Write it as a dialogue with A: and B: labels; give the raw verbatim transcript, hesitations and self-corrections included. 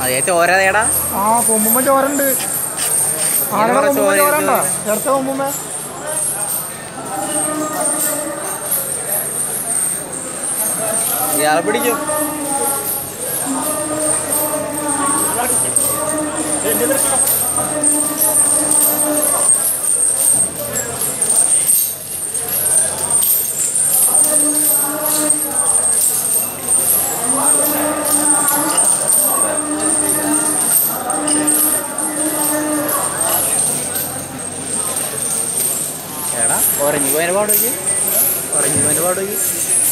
A: അതേ ചോര തേടാ.
B: ആ കൊമ്പുമ്പോ ചോരുണ്ട്. ആനയുടെ കൊമ്പുമ്പോ ചോരണ്ടോ? ഇടത്തെ കൊമ്പുമ്പോ
A: ഇയാളെ പിടിക്കും. എടാ ഉറങ്ങി പോയതിൻ്റെ പാട് വയ്ക്കും. ഉറങ്ങി പോയതിൻ്റെ പാട് വയ്ക്കും.